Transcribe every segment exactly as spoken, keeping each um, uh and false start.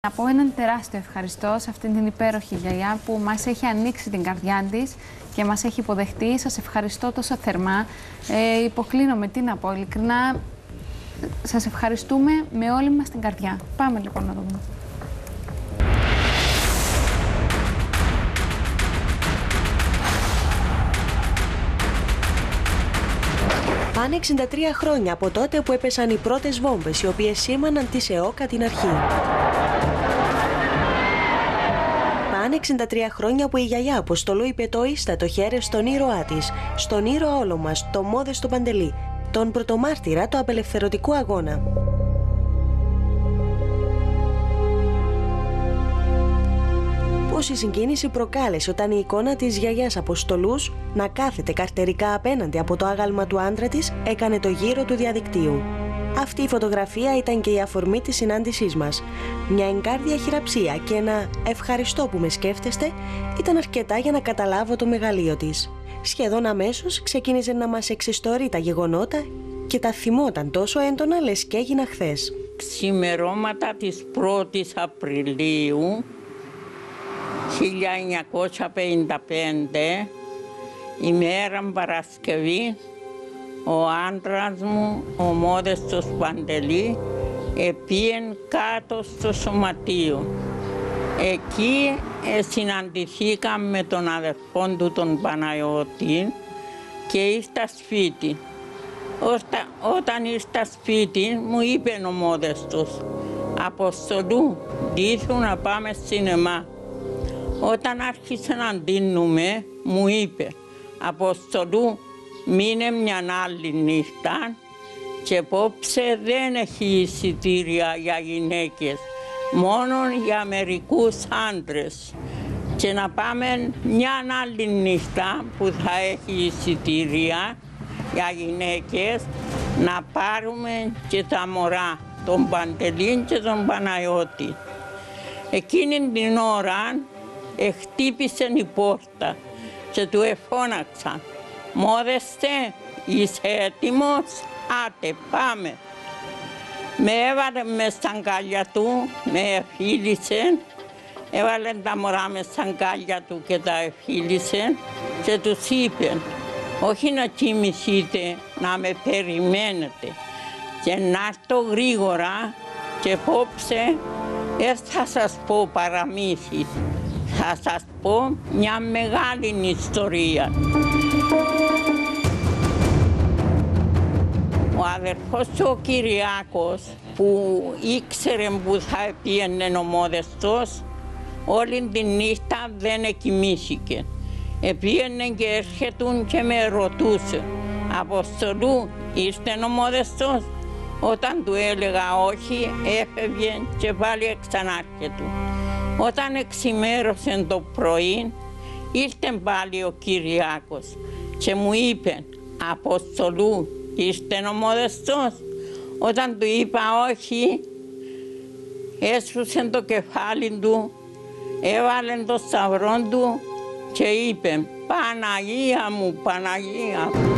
Να πω έναν τεράστιο ευχαριστώ σε αυτήν την υπέροχη γιαγιά που μας έχει ανοίξει την καρδιά της και μας έχει υποδεχτεί. Σας ευχαριστώ τόσο θερμά. Ε, υποκλίνομαι, τι να πω, ειλικρινά. Σας ευχαριστούμε με όλη μας την καρδιά. Πάμε λοιπόν να το δούμε. Πάνε εξήντα τρία χρόνια από τότε που έπεσαν οι πρώτες βόμβες, οι οποίες σήμαναν τη ΣΕΟΚΑ την αρχή. Πάνε εξήντα τρία χρόνια που η γιαγιά Αποστολού είπε το ίστατο χέρι στον ήρωά της, στον ήρωα όλο μας, το Μόδεστο Παντελή, τον πρωτομάρτυρα του απελευθερωτικού αγώνα. Πόση συγκίνηση προκάλεσε όταν η εικόνα της γιαγιάς Αποστολούς να κάθεται καρτερικά απέναντι από το άγαλμα του άντρα της έκανε το γύρο του διαδικτύου. Αυτή η φωτογραφία ήταν και η αφορμή της συνάντησής μας. Μια εγκάρδια χειραψία και ένα «ευχαριστώ που με σκέφτεστε» ήταν αρκετά για να καταλάβω το μεγαλείο της. Σχεδόν αμέσως ξεκίνησε να μας εξιστορεί τα γεγονότα και τα θυμόταν τόσο έντονα λες και έγινα χθες. Ξημερώματα της πρώτης Απριλίου χίλια εννιακόσια πενήντα πέντε, ημέρα Παρασκευή, ο άντρας μου, ο Μόδεστος Παντελή, επίεν κάτω στο σωματείο. Εκεί ε, συναντηθήκαμε με τον αδερφό του τον Παναγιώτη και ήρθα σπίτι. Όταν, όταν ήρθα σπίτι μου είπε ο Μόδεστος, Αποστολού, ντύθου να πάμε σινεμά. Όταν άρχισε να ντύνουμε, μου είπε, Αποστολού, μείνε μια άλλη νύχτα και απόψε δεν έχει εισιτήρια για γυναίκες, μόνο για μερικούς άντρες. Και να πάμε μια άλλη νύχτα που θα έχει εισιτήρια για γυναίκες, να πάρουμε και τα μωρά, τον Παντελή και τον Παναγιώτη. Εκείνη την ώρα χτύπησε η πόρτα και του εφώναξαν, Μόδεστε, είσαι έτοιμος, άτε πάμε. Με έβαλε μες στα αγκάλια του, με εφίλησε, έβαλε τα μωρά μες στα αγκάλια του και τα εφίλησε και τους είπε, όχι να κοιμηθείτε, να με περιμένετε και να έρθω γρήγορα και απόψε δεν θα σας πω παραμύθι. Θα σας πω μια μεγάλη ιστορία. Ο αδερφός του ο Κυριάκος που ήξερε που θα πήγαινε ο Μόδεστος, όλη τη νύχτα δεν εκοιμήθηκε. Επήγαινε και έρχεται και με ρωτούσε, Αποστολού, ήρθε ο Μόδεστος? Όταν του έλεγα όχι, έφευγε και πάλι ξανάρχεται. Όταν εξημέρωσε το πρωί, ήρθε πάλι ο Κυριάκος και μου είπε, Αποστολού, ήρθε ο Μόδεστος? Όταν του είπα όχι, έσφουσε το κεφάλι του, έβαλε το σταυρό του και είπε, Παναγία μου, Παναγία μου.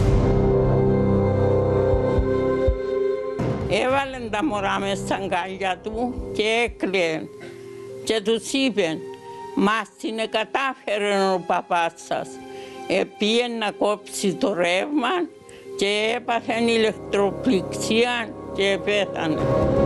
Έβαλε τα μωρά μες στα αγκάλια του και έκλαιε. Και τους είπε, μας την κατάφερε ο παπάς σας. Επήγε να κόψει το ρεύμα και έπαθε ηλεκτροπληξία και πέθανε.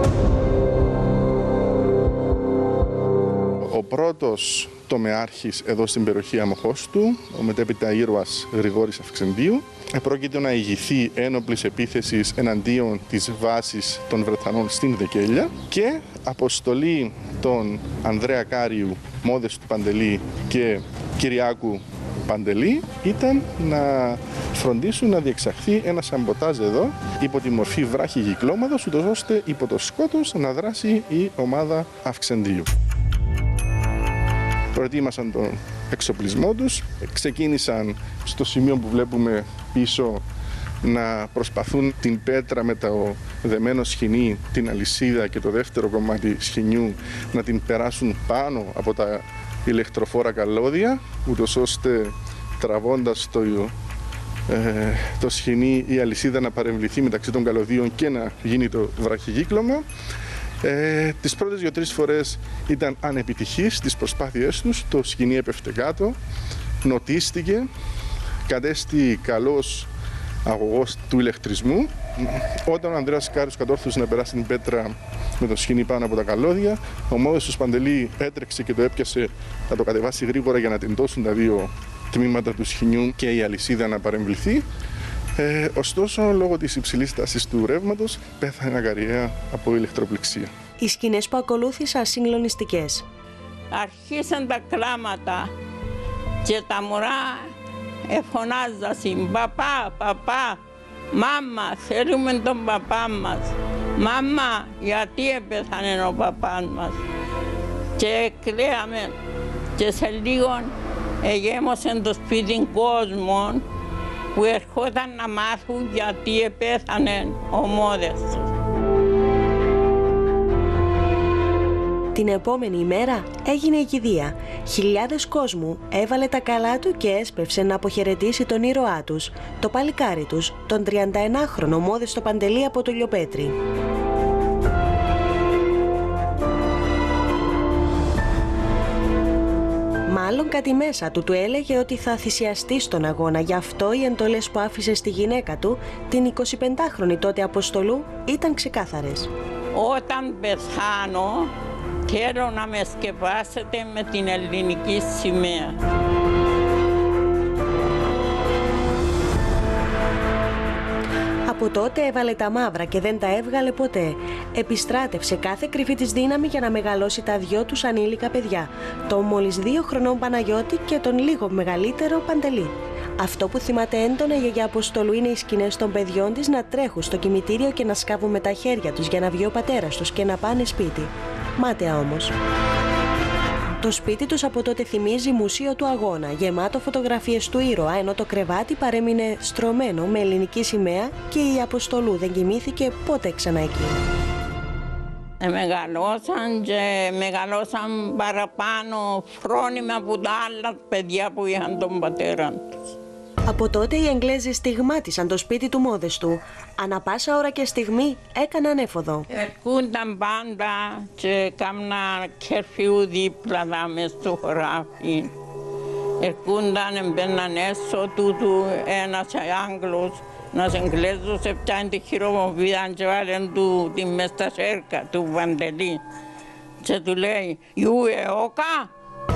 Ο πρώτος τομεάρχης εδώ στην περιοχή Αμοχώστου, ο μετέπειτα ήρωας Γρηγόρης Αυξεντίου, πρόκειται να ηγηθεί ένοπλης επίθεσης εναντίον της βάσης των Βρετανών στην Δεκέλια και αποστολή των Ανδρέα Κάριου, Μόδεστου Παντελή και Κυριάκου Παντελή ήταν να φροντίσουν να διεξαχθεί ένα σαμποτάζ εδώ υπό τη μορφή βράχη κυκλώματος, ούτως ώστε υπό το σκότος να δράσει η ομάδα Αυξεντίου. Προετοίμασαν τον εξοπλισμό τους, ξεκίνησαν στο σημείο που βλέπουμε πίσω να προσπαθούν την πέτρα με το δεμένο σχοινί, την αλυσίδα και το δεύτερο κομμάτι σχοινιού να την περάσουν πάνω από τα ηλεκτροφόρα καλώδια, ούτως ώστε τραβώντας το, ε, το σχοινί η αλυσίδα να παρεμβληθεί μεταξύ των καλωδίων και να γίνει το βραχικύκλωμα. Ε, τις πρώτες δύο-τρεις φορές ήταν ανεπιτυχής στις προσπάθειές τους, το σκηνή έπεφτε κάτω, νοτίστηκε, κατέστη καλός αγωγός του ηλεκτρισμού. Όταν ο Ανδρέας Κάριος κατόρθωσε να περάσει την πέτρα με το σκηνή πάνω από τα καλώδια, ο Μόδεστος Παντελή έτρεξε και το έπιασε να το κατεβάσει γρήγορα για να τεντώσουν τα δύο τμήματα του σκηνιού και η αλυσίδα να παρεμβληθεί. Ε, ωστόσο, λόγω της υψηλής τάσης του ρεύματος, πέθανε ακαριέα από ηλεκτροπληξία. Οι σκηνές που ακολούθησαν συγκλονιστικές. Αρχίσαν τα κλάματα και τα μωρά εφωνάζασαν «Παπά, παπά, μάμα, θέλουμε τον παπά μας. Μάμα, γιατί έπεθανε ο παπάς μας». Και κλαίαμε και σε λίγο εγέμωσε το σπίτι κόσμο που ερχόταν να μάθουν γιατί επέθανε ο Μόδεστος. Την επόμενη ημέρα έγινε η κηδεία. Χιλιάδες κόσμου έβαλε τα καλά του και έσπευσε να αποχαιρετήσει τον ήρωά τους, το παλικάρι τους, τον τριανταενάχρονο Μόδεστο Παντελή από το Λιοπέτρι. Μάλλον κάτι μέσα του του έλεγε ότι θα θυσιαστεί στον αγώνα, γι' αυτό οι εντολές που άφησε στη γυναίκα του, την εικοσιπεντάχρονη τότε Αποστολού, ήταν ξεκάθαρες. Όταν πεθάνω, θέλω να με σκεπάσετε με την ελληνική σημαία. Από τότε έβαλε τα μαύρα και δεν τα έβγαλε ποτέ. Επιστράτευσε κάθε κρυφή της δύναμη για να μεγαλώσει τα δυο τους ανήλικα παιδιά, τον μόλις δύο χρονών Παναγιώτη και τον λίγο μεγαλύτερο Παντελή. Αυτό που θυμάται έντονα η γιαγιά Αποστολού είναι οι σκηνές των παιδιών της να τρέχουν στο κημητήριο και να σκάβουν με τα χέρια τους για να βγει ο πατέρας τους και να πάνε σπίτι. Μάταια όμως. Το σπίτι τους από τότε θυμίζει μουσείο του αγώνα, γεμάτο φωτογραφίες του ήρωα, ενώ το κρεβάτι παρέμεινε στρωμένο με ελληνική σημαία και η Αποστολού δεν κοιμήθηκε ποτέ ξανά εκεί. Ε, μεγαλώσαν και μεγαλώσαν παραπάνω φρόνημα από τα άλλα παιδιά που είχαν τον πατέρα τους. Από τότε οι Εγγλέζοι στιγμάτισαν το σπίτι του Μόδεστου. Ανά πάσα ώρα και στιγμή έκαναν έφοδο. Ερχούνταν πάντα και κάμνα κερφιού δίπλα μες στο χωράφι. Ερχούνταν, εμπαίναν έσω τούτου ένας Άγγλος, ένας Εγγλέζος έφτιανε τη χειρομοβίδα και βάλεν του τη μες στα σέρκα του Παντελή. Και του λέει «Ιού εώκα».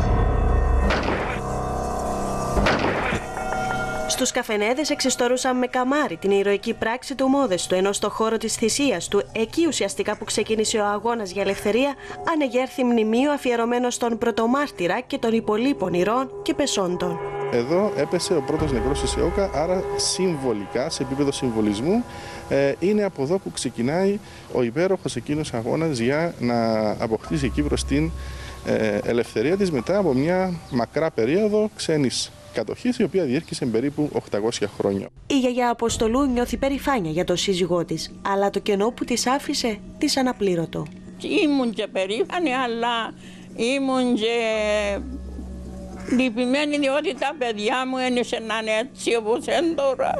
Στους καφενέδες εξιστορούσαν με καμάρι την ηρωική πράξη του Μόδεστου, ενώ στο χώρο της θυσίας του, εκεί ουσιαστικά που ξεκίνησε ο αγώνας για ελευθερία, ανεγέρθη μνημείο αφιερωμένο στον πρωτομάρτυρα και των υπολείπων ηρώων και πεσόντων. Εδώ έπεσε ο πρώτος νεκρός της ΕΟΚΑ, άρα συμβολικά, σε επίπεδο συμβολισμού, ε, είναι από εδώ που ξεκινάει ο υπέροχος εκείνος αγώνας για να αποκτήσει η Κύπρος την ε, ελευθερία της μετά από μια μακρά περίοδο ξένης κατοχής, η οποία διήρκησε περίπου οκτακόσια χρόνια. Η γιαγιά Αποστολού νιώθει περηφάνεια για το σύζυγό της, αλλά το κενό που της άφησε της αναπλήρωτο. Ήμουν και περήφανη, αλλά ήμουν και λυπημένη, διότι τα παιδιά μου ένιωσε να είναι έτσι όπως είναι τώρα.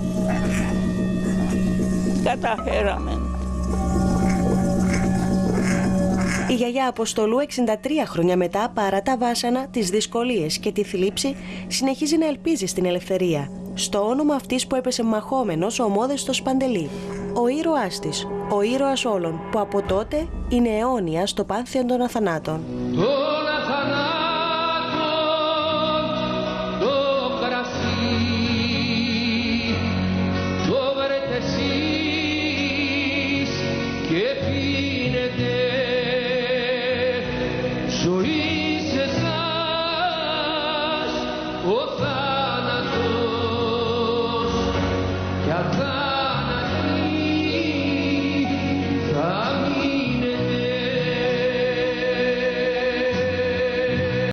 Καταφέραμε. Η γιαγιά Αποστολού εξήντα τρία χρόνια μετά, παρά τα βάσανα, τις δυσκολίες και τη θλίψη, συνεχίζει να ελπίζει στην ελευθερία. Στο όνομα αυτής που έπεσε μαχόμενος ο Μόδεστος Παντελή. Ο ήρωάς της, ο ήρωας όλων, που από τότε είναι αιώνια στο πάνθεον των αθανάτων. Ζωή